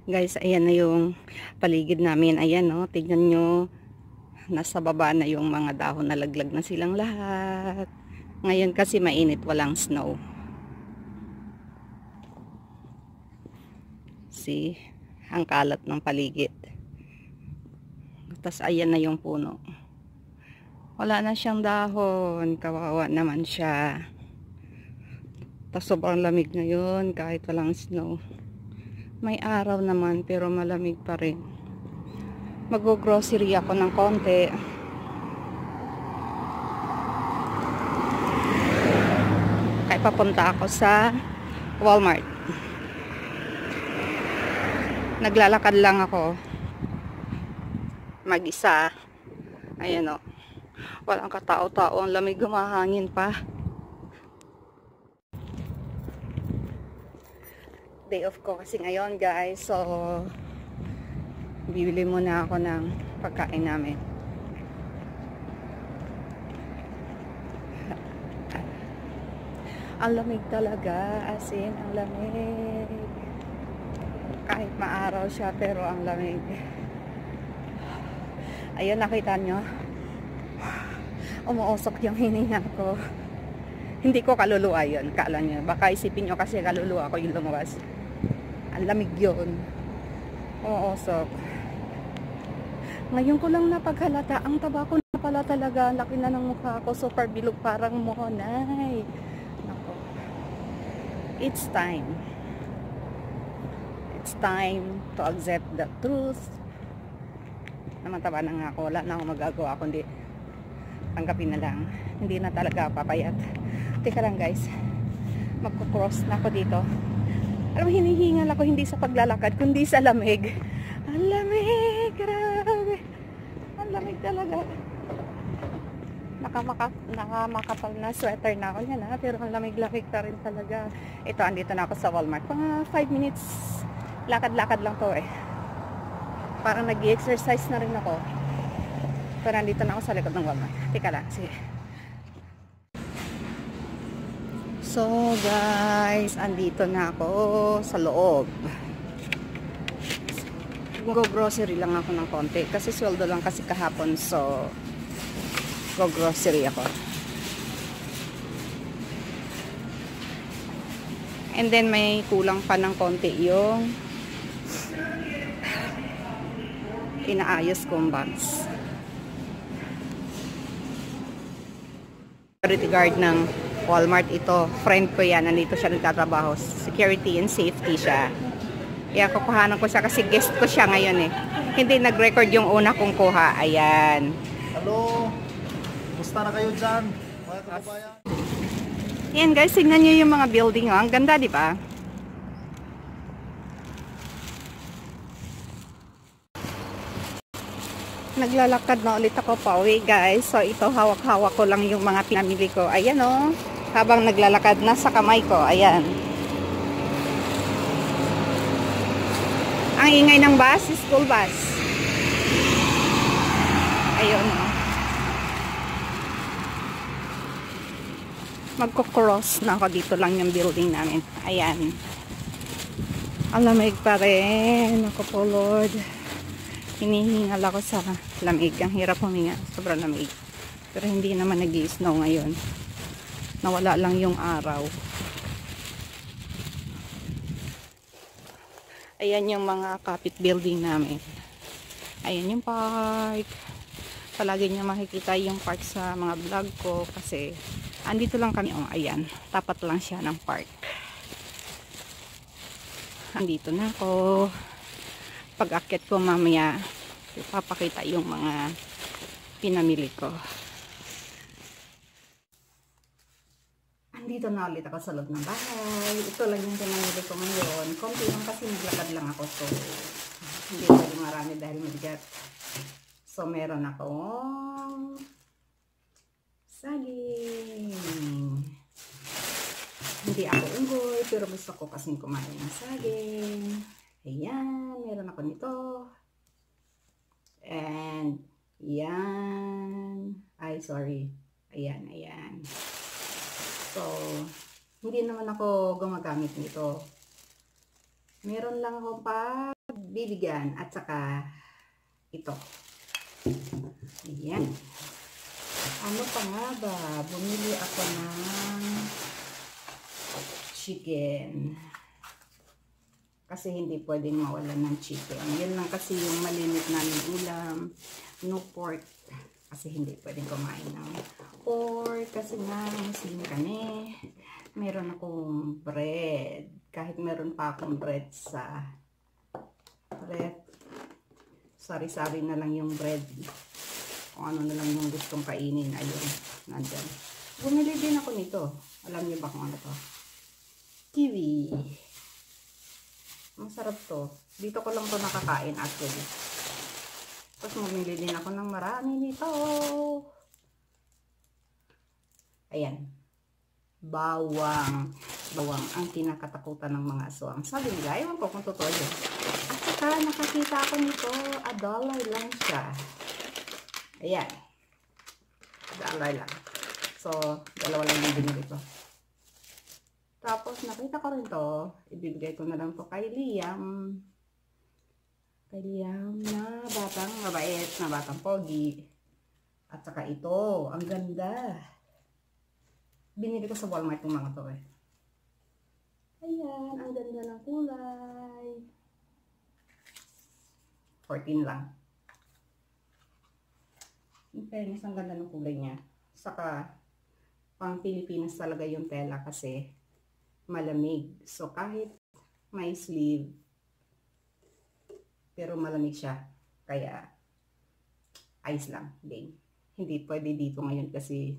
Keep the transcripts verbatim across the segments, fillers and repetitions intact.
Guys, ayan na yung paligid namin. Ayan, no? Tignan nyo. Nasa baba na yung mga dahon. Nalaglag na silang lahat. Ngayon kasi mainit, walang snow. See? Ang kalat ng paligid. Tapos ayan na yung puno. Wala na siyang dahon. Kawawa naman siya. Tapos sobrang lamig ngayon kahit walang snow. May araw naman pero malamig pa rin. Mag-grocery ako ng konti. Kaya papunta ako sa Walmart. Naglalakad lang ako. Mag-isa. Ayan o. Walang katao-tao. Ang lamig, humahangin pa. Day off ko kasi ngayon, guys. So, bibili muna ako ng pagkain namin. Ang lamig talaga. As in, ang lamig. Kahit maaraw siya, pero ang lamig. Ayun, nakita nyo? Umuusok yung hininga ko. Hindi ko kaluluwa yun. Kala nyo. Baka isipin nyo kasi kaluluwa ko yung lumabas. Ang lamig yun. Umuusok. Ngayon ko lang napaghalata. Ang taba ko na pala talaga. Laki na ng mukha ko. Super bilog, parang monay. Nako. It's time. It's time to accept the truth. Naman taba na nga ako. Wala na akong magagawa kundi tanggapin na lang. Hindi na talaga papayat. Teka lang, guys. Magko-cross na ako dito. Alam mo, hinihingal ako hindi sa paglalakad kundi sa lamig. Ang lamig, grabe. Ang lamig talaga. Nakamaka, nakamakapal na sweater na ako yan, ha? Pero ang lamig-lamig pa rin talaga. Ito, andito na ako sa Walmart. Mga five minutes lakad-lakad lang to eh. Parang nag-exercise na rin ako. Pero andito na ako sa likod ng Walmart. Teka lang, sige. So guys, andito na ako sa loob. Go grocery lang ako ng konti kasi sweldo lang kasi kahapon, so go grocery ako. And then may kulang pa ng konti yung inaayos kong bags. Security guard ng Walmart ito. Friend ko yan. Nandito siya nagtatrabaho. Security and safety siya. Kaya kukuhanan ko siya kasi guest ko siya ngayon eh. Hindi nag-record yung una kong kuha. Ayan. Hello. Gusto na kayo dyan, mga kababayan? Ayan guys, tignan nyo yung mga building. Oh. Ang ganda, di ba? Naglalakad na ulit ako pa uwi, guys. So ito, hawak-hawak ko lang yung mga pinamili ko. Ayan oh. Habang naglalakad, nasa kamay ko. Ayan. Ang ingay ng bus, school bus. Ayun oh. Magko-cross na ako, dito lang yung building namin. Ayan. Ang lamig pa rin. Ako po, Lord. Hinihingal ako sa lamig. Ang hirap huminga. Sobrang lamig. Pero hindi naman nag-i-snow ngayon. Nawala lang yung araw. Ayan yung mga kapit building namin. Ayan yung park. Palagi nyo makikita yung park sa mga vlog ko kasi andito lang kami. Oh, ayan. Tapat lang siya ng park. Andito na ako. Pag-akyat ko mamaya, ipapakita yung mga pinamili ko. Andito na ulit ako sa loob ng bahay. Ito lang yung pinamili ko ngayon. Konti lang kasi naglakad lang ako. So, hindi pwede marami dahil mabigat. So, meron akong saging. Hindi ako unggoy, pero gusto ko kasing kumain ng saging. Ayan, meron ako nito. And, yan. Ay, sorry. Ayan, ayan. So, hindi naman ako gumagamit nito. Meron lang akong pag bibigan at saka ito. Ayan. Ano pa nga ba? Bumili ako ng chicken. Kasi hindi pwedeng mawalan ng chicken. Yun lang kasi yung malimit namin ulam. No pork. Kasi hindi pwedeng kumain ng pork. Kasi nga, Muslim kami. Meron akong bread. Kahit meron pa akong bread sa bread. Sari-sari na lang yung bread. Kung ano na lang yung gustong kainin. Ayun. Nandyan. Bumili din ako nito. Alam niyo ba kung ano to? Kiwi. Masarap to. Dito ko lang to nakakain actually. Tapos bumili din ako ng marami nito. Ayan. Bawang. Bawang ang kinakatakutan ng mga aswang. Sabi nila, ewan ko kung totoo yun. At saka nakakita ako nito, a dollar lang siya. Ayan. Dollar lang. So, dalawa lang yung binili ko. Tapos, nakita ko rin to. Ibibigay ko na lang to kay Liam. Kay Liam na batang mabait, na batang pogi. At saka ito, ang ganda. Binili ko sa Walmart yung mga to eh. Ayan, ang ganda ng kulay. fourteen lang. In fairness, ang ganda ng kulay niya. Saka, pang Pilipinas talaga yung tela kasi malamig. So, kahit may sleeve, pero malamig siya. Kaya, ayos lang. Din. Hindi pwede dito ngayon kasi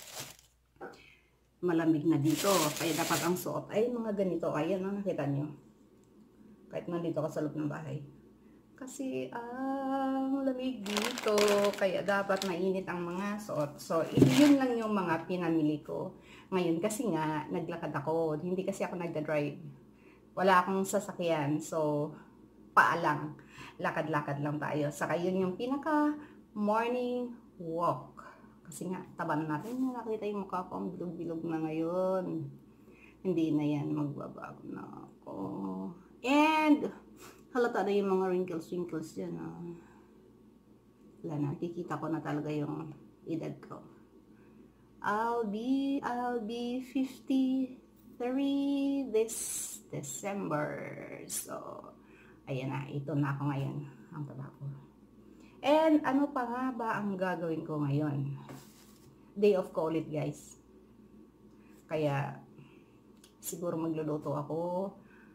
malamig na dito. Kaya dapat ang suot ay mga ganito. Ayan, no, nakita nyo. Kahit nandito ka sa loob ng bahay. Kasi, ang lamig dito. Kaya dapat mainit ang mga suot. So, yun lang yung mga pinamili ko. Ngayon, kasi nga, naglakad ako. Hindi kasi ako nagda-drive. Wala akong sasakyan. So, paalang. Lakad-lakad lang tayo. Saka yun yung pinaka morning walk. Kasi nga, taban natin. Nakita yung mukha ko. Ang bilog-bilog na ngayon. Hindi na yan. Magbabago na ako. And, halata na yung mga wrinkles-wrinkles dyan. Oh. Wala na. Kikita ko na talaga yung edad ko. I'll be, I'll be fifty-three this December. So, ayan na. Ito na ako ngayon. Ang taba ko. And, ano pa nga ba ang gagawin ko ngayon? Day of call it, guys. Kaya, siguro magluluto ako.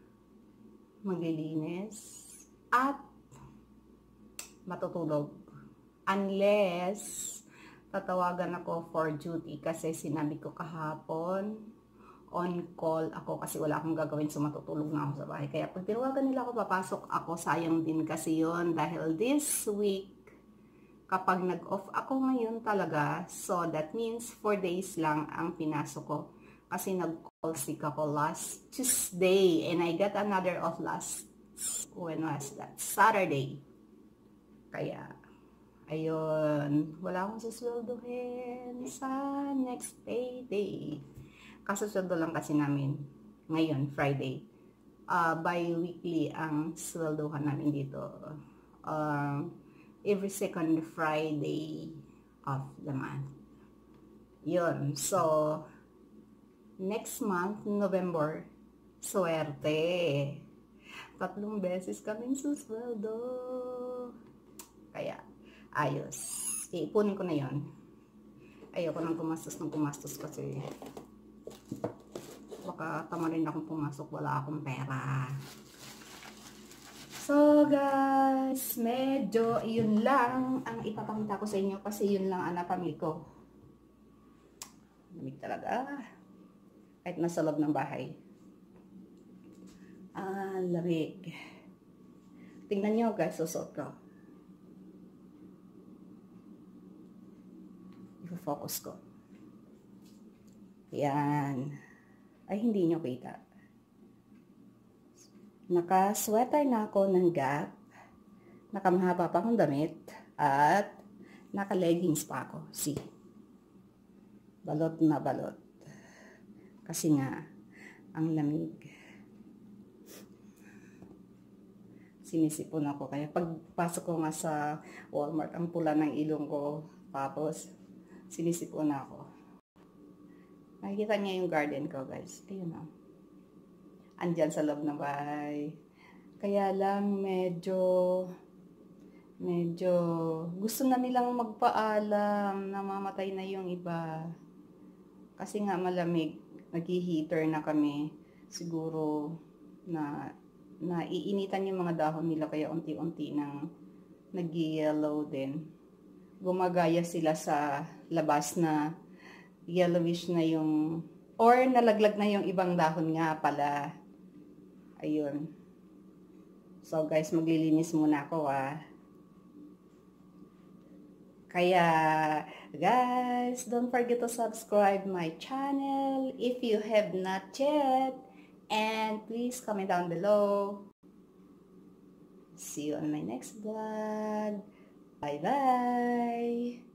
Maglilinis. At, matutulog. Unless, tatawagan ako for duty kasi sinabi ko kahapon on call ako kasi wala akong gagawin, so matutulog na ako sa bahay. Kaya pag tinawagan nila ako, papasok ako. Sayang din kasi yon dahil this week kapag nag-off ako ngayon talaga, so that means four days lang ang pinasok ko kasi nag-call sick ako last Tuesday and I got another off last, when was that? Saturday. Kaya ayun, wala akong susweldohin sa next payday. Kasusweldo lang kasi namin ngayon, Friday. Uh, bi-weekly ang sweldohan namin dito. Uh, every second Friday of the month. Yun. So, next month, November, swerte. Tatlong beses kaming susweldo. Kaya, ayos. Iipunin ko na yon. Ayoko nang pumastos ng pumastos kasi baka tama rin akong pumasok, wala akong pera. So guys, medyo yun lang ang ipapakita ko sa inyo kasi yun lang ang napamili ko. Lamig talaga. Kahit nasa loob ng bahay. Ah, lamig. Tingnan nyo guys, susot ko. Focus ko. Yan. Ay, hindi nyo kita. Naka-sweater na ako ng Gap. Nakamahaba pa akong damit. At naka-leggings pa ako. See? Balot na balot. Kasi nga, ang lamig. sinisipon ako. Kaya pagpasok ko nga sa Walmart, ang pula ng ilong ko. Tapos, sinisipon ako. Nakikita niya yung garden ko, guys. Ayun o. Andyan sa loob ng bahay. Kaya lang, medyo, medyo, gusto na nilang magpaalam na mamatay na yung iba. Kasi nga malamig, nag-heater na kami. Siguro, na, naiinitan yung mga dahon nila, kaya unti-unti nang nag-yellow din. Gumagaya sila sa labas na yellowish na yung, or nalaglag na yung ibang dahon nga pala. Ayun. So guys, maglilinis muna ako ah. Kaya guys, don't forget to subscribe my channel if you have not yet. And please comment down below. See you on my next vlog. Bye bye.